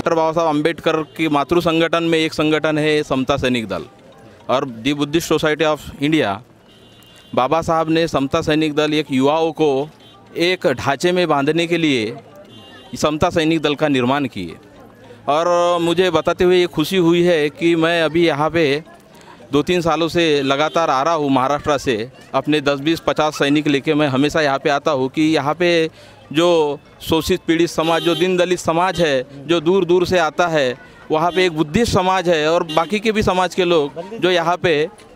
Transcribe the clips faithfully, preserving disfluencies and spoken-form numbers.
Doctor बाबा साहब अम्बेडकर की मातृ संगठन में एक संगठन है समता सैनिक दल, और the Buddhist Society of India, Baba Saheb ने समता सैनिक दल एक युवाओं को एक ढांचे में बांधने के लिए समता सैनिक दल का निर्माण किए। और मुझे बताते हुए ये खुशी हुई है कि मैं अभी यहाँ पे दो तीन सालों से लगातार आ रहा हूँ महाराष्ट्र से, अपने दस बीस पचास सैनिक लेके मैं हमेशा यहाँ पे आता हूँ कि यहाँ पे जो शोषित पीड़ित समाज, जो दीन दलित समाज है, जो दूर दूर से आता है, वहाँ पे एक बुद्धिस्ट समाज है और बाकी के भी समाज के लोग जो यहाँ पे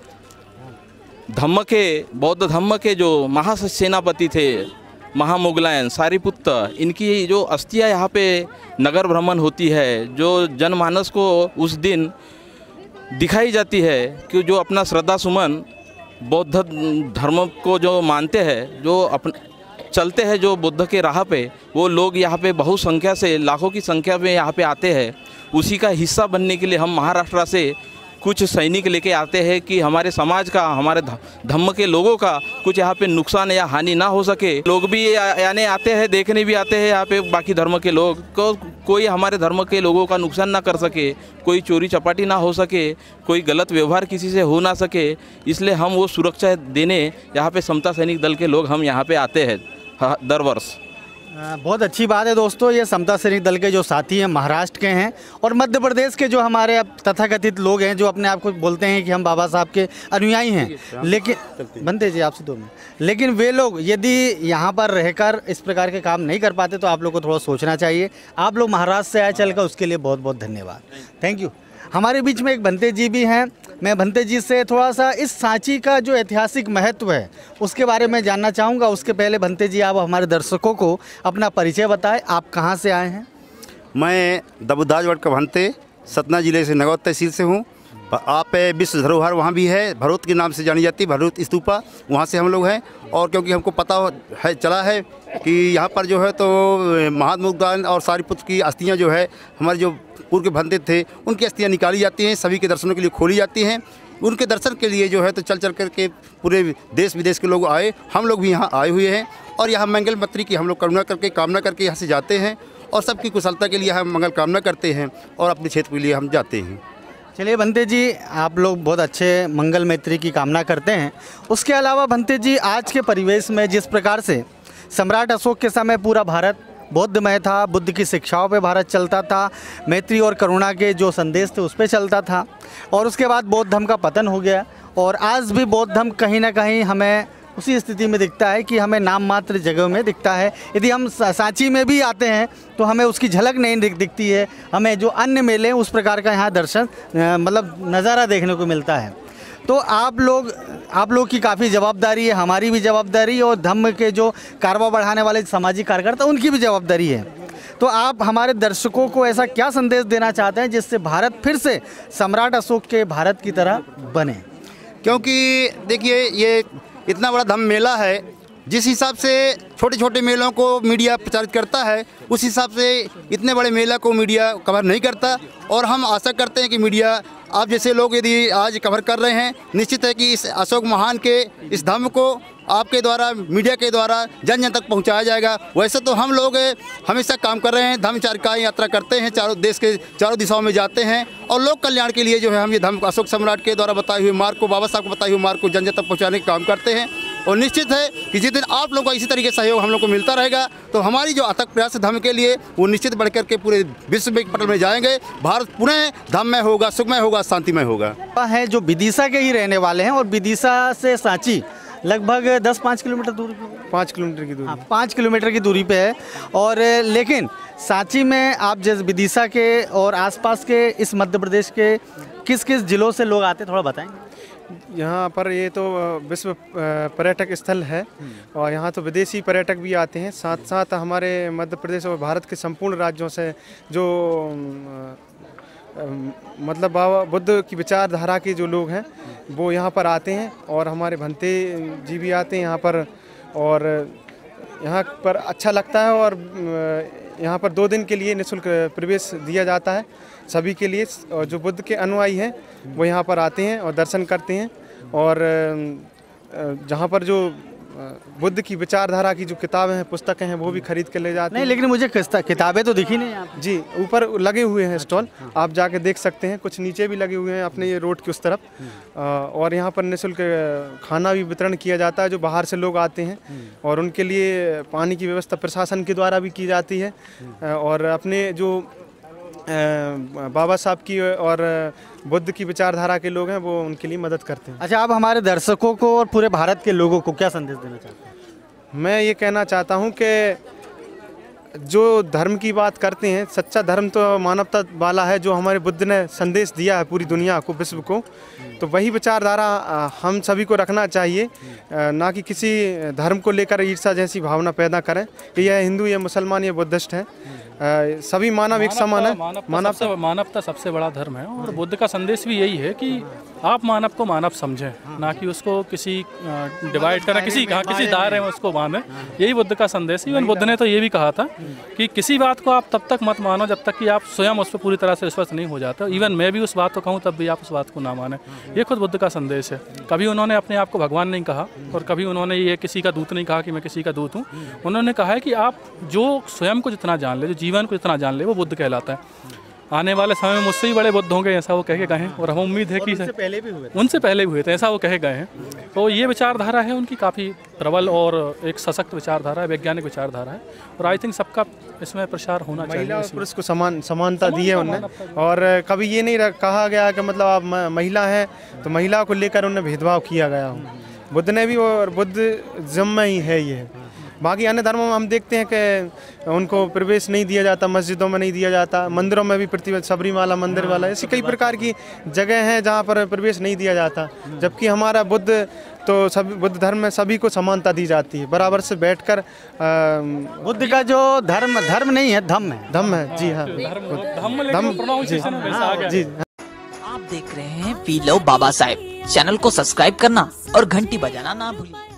धम्म के बौद्ध धम्म के जो महासेनापति थे महामुगलायन सारिपुत्र, इनकी जो अस्थियाँ यहाँ पे नगर भ्रमण होती है, जो जनमानस को उस दिन दिखाई जाती है कि जो अपना श्रद्धा सुमन बौद्ध धर्म को जो मानते हैं, जो अपने चलते हैं जो बुद्ध के राह पे, वो लोग यहाँ पे बहु संख्या से, लाखों की संख्या में यहाँ पे आते हैं। उसी का हिस्सा बनने के लिए हम महाराष्ट्र से कुछ सैनिक लेके आते हैं कि हमारे समाज का, हमारे धम्म के लोगों का कुछ यहाँ पे नुकसान या हानि ना हो सके। लोग भी यानी आते हैं, देखने भी आते हैं यहाँ पे बाकी धर्म के लोग को, कोई हमारे धर्म के लोगों का नुकसान ना कर सके, कोई चोरी चपाटी ना हो सके, कोई गलत व्यवहार किसी से हो ना सके, इसलिए हम वो सुरक्षा देने यहाँ पे समता सैनिक दल के लोग हम यहाँ पे आते हैं दर वर्ष। बहुत अच्छी बात है दोस्तों, ये समता सैनिक दल के जो साथी हैं महाराष्ट्र के हैं और मध्य प्रदेश के जो हमारे अब तथाकथित लोग हैं जो अपने आप को बोलते हैं कि हम बाबा साहब के अनुयायी हैं, लेकिन बनते जी आपसे दो मिनट, लेकिन वे लोग यदि यहाँ पर रहकर इस प्रकार के काम नहीं कर पाते तो आप लोग को थोड़ा सोचना चाहिए। आप लोग महाराष्ट्र से आए चलकर, उसके लिए बहुत बहुत धन्यवाद, थैंक यू। हमारे बीच में एक भंते जी भी हैं, मैं भंते जी से थोड़ा सा इस सांची का जो ऐतिहासिक महत्व है उसके बारे में जानना चाहूँगा। उसके पहले भंते जी आप हमारे दर्शकों को अपना परिचय बताएं, आप कहाँ से आए हैं? मैं दबुदाजवट का भंते सतना जिले से नगौद तहसील से हूँ। आप विश्व धरोहर वहाँ भी है, भरोत के नाम से जानी जाती है, भरोत स्तूपा, वहाँ से हम लोग हैं। और क्योंकि हमको पता है चला है कि यहाँ पर जो है तो महात्मा और सारिपुत्र की अस्थियाँ जो है हमारे जो पूर्व के भंते थे उनकी अस्थियाँ निकाली जाती हैं, सभी के दर्शनों के लिए खोली जाती हैं। उनके दर्शन के लिए जो है तो चल चल कर के पूरे देश विदेश के लोग आए, हम लोग भी यहाँ आए हुए हैं और यहाँ मंगल मत्री की हम लोग करुणा करके कामना करके यहाँ से जाते हैं और सबकी कुशलता के लिए हम मंगल कामना करते हैं और अपने क्षेत्र के लिए हम जाते हैं। चलिए भंते जी, आप लोग बहुत अच्छे मंगल मैत्री की कामना करते हैं। उसके अलावा भंते जी, आज के परिवेश में जिस प्रकार से सम्राट अशोक के समय पूरा भारत बौद्धमय था, बुद्ध की शिक्षाओं पे भारत चलता था, मैत्री और करुणा के जो संदेश थे उस पे चलता था, और उसके बाद बौद्ध धर्म का पतन हो गया और आज भी बौद्ध धर्म कहीं ना कहीं हमें उसी स्थिति में दिखता है कि हमें नाम मात्र जगह में दिखता है। यदि हम सांची में भी आते हैं तो हमें उसकी झलक नहीं दिख दिखती है, हमें जो अन्य मेले हैं उस प्रकार का यहाँ दर्शन मतलब नज़ारा देखने को मिलता है। तो आप लोग आप लोग की काफ़ी जवाबदारी है, हमारी भी जवाबदारी और धम्म के जो कारवा बढ़ाने वाले सामाजिक कार्यकर्ता उनकी भी जवाबदारी है। तो आप हमारे दर्शकों को ऐसा क्या संदेश देना चाहते हैं जिससे भारत फिर से सम्राट अशोक के भारत की तरह बने? क्योंकि देखिए ये इतना बड़ा धम्म मेला है, जिस हिसाब से छोटे छोटे मेलों को मीडिया प्रचारित करता है उस हिसाब से इतने बड़े मेला को मीडिया कवर नहीं करता। और हम आशा करते हैं कि मीडिया आप जैसे लोग यदि आज कवर कर रहे हैं, निश्चित है कि इस अशोक महान के इस धम्म को आपके द्वारा, मीडिया के द्वारा जन जन तक पहुंचाया जाएगा। वैसे तो हम लोग हमेशा काम कर रहे हैं, धम्म चारिका यात्रा करते हैं, चारों देश के चारों दिशाओं में जाते हैं और लोक कल्याण के लिए जो है हम ये धम्म अशोक सम्राट के द्वारा बताए हुए मार्ग को, बाबा साहब को बताए हुए मार्ग को जन जन तक पहुँचाने का काम करते हैं। और निश्चित है कि जिस दिन आप लोगों का इसी तरीके से सहयोग हम लोग को मिलता रहेगा तो हमारी जो अथक प्रयास धम्म के लिए वो निश्चित बढ़ करके पूरे विश्व में पटल में जाएंगे। भारत पुनः धम्ममय होगा, सुखमय होगा, शांतिमय होगा। है जो विदिशा के ही रहने वाले हैं और विदिशा से सांची लगभग दस पाँच किलोमीटर दूर पाँच किलोमीटर की दूरी हाँ, पाँच किलोमीटर की दूरी पे है। और लेकिन सांची में आप जैसे विदिशा के और आसपास के इस मध्य प्रदेश के किस किस जिलों से लोग आते थोड़ा बताएंगे? यहाँ पर ये तो विश्व पर्यटक स्थल है और यहाँ तो विदेशी पर्यटक भी आते हैं, साथ साथ हमारे मध्य प्रदेश और भारत के संपूर्ण राज्यों से जो मतलब बाबा बुद्ध की विचारधारा के जो लोग हैं वो यहाँ पर आते हैं और हमारे भंते जी भी आते हैं यहाँ पर और यहाँ पर अच्छा लगता है। और यहाँ पर दो दिन के लिए निःशुल्क प्रवेश दिया जाता है सभी के लिए और जो बुद्ध के अनुयायी हैं वो यहाँ पर आते हैं और दर्शन करते हैं। और जहाँ पर जो बुद्ध की विचारधारा की जो किताबें हैं, पुस्तकें हैं, वो भी खरीद के ले जाते नहीं, हैं। लेकिन मुझे किस्ता- किताबें तो दिखी नहीं यहाँ पे। जी, ऊपर लगे हुए हैं स्टॉल, आप जाके देख सकते हैं। कुछ नीचे भी लगे हुए हैं अपने ये रोड के उस तरफ। अ, और यहाँ पर निःशुल्क खाना भी वितरण किया जाता है जो बाहर से लोग आते हैं, और उनके लिए पानी की व्यवस्था प्रशासन के द्वारा भी की जाती है। अ, और अपने जो अ, बाबा साहब की और बुद्ध की विचारधारा के लोग हैं, वो उनके लिए मदद करते हैं। अच्छा, आप हमारे दर्शकों को और पूरे भारत के लोगों को क्या संदेश देना चाहते हैं? मैं ये कहना चाहता हूँ कि जो धर्म की बात करते हैं, सच्चा धर्म तो मानवता वाला है, जो हमारे बुद्ध ने संदेश दिया है पूरी दुनिया को, विश्व को। तो वही विचारधारा अ, हम सभी को रखना चाहिए, अ, ना कि किसी धर्म को लेकर ईर्ष्या जैसी भावना पैदा करें कि यह हिंदू, यह मुसलमान, यह बुद्धिस्ट है। अ, सभी मानव एक समान है। मानवता सबसे मानवता सबसे बड़ा धर्म है, और बुद्ध का संदेश भी यही है कि आप मानव को मानव समझें, ना कि उसको किसी डिवाइड करें, किसी कहा किसी दायरे में उसको बांधें। यही बुद्ध का संदेश है। इवन बुद्ध ने तो ये भी कहा था कि किसी बात को आप तब तक मत मानो जब तक कि आप स्वयं उस पर पूरी तरह से विश्वास नहीं हो जाते। इवन मैं भी उस बात को कहूँ तब भी आप उस बात को ना माने। ये खुद बुद्ध का संदेश है। कभी उन्होंने अपने आप को भगवान नहीं कहा, और कभी उन्होंने ये किसी का दूत नहीं कहा कि मैं किसी का दूत हूँ। उन्होंने कहा है कि आप जो स्वयं को जितना जान ले, जो जीवन को जितना जान ले, वो बुद्ध कहलाता है। आने वाले समय में मुझसे ही बड़े बुद्ध होंगे, ऐसा वो कह के गए हैं, और हमें उम्मीद है कि उनसे पहले भी हुए थे। उनसे पहले भी हुए थे, ऐसा वो कहे गए हैं। तो ये विचारधारा है उनकी काफ़ी प्रबल और एक सशक्त विचारधारा है, वैज्ञानिक विचारधारा है, और आई थिंक सबका इसमें प्रचार होना चाहिए। महिला और पुरुष को समान समानता दी है उन्होंने, और कभी ये नहीं कहा गया कि मतलब आप म- महिला हैं तो महिला को लेकर उन्हें भेदभाव किया गया हो। बुद्ध ने भी, और बुद्धिज्म में ही है ये। बाकी अन्य धर्मों में हम देखते हैं कि उनको प्रवेश नहीं दिया जाता, मस्जिदों में नहीं दिया जाता, मंदिरों में भी प्रति सबरीमाला मंदिर वाला, ऐसी कई प्रकार की जगह हैं जहाँ पर प्रवेश नहीं दिया जाता। जबकि हमारा बुद्ध तो सभी बुद्ध धर्म में सभी को समानता दी जाती है, बराबर से बैठकर। अ, बुद्ध का जो धर्म धर्म नहीं है, धम्म है। धम्म है। जी हाँ, धम्म धम्म, प्रोनाउंसिएशन में वैसा आ गया। जी। आप देख रहे हैं we love Baba Saheb. Channel को सब्सक्राइब करना और घंटी बजाना ना भूलिए।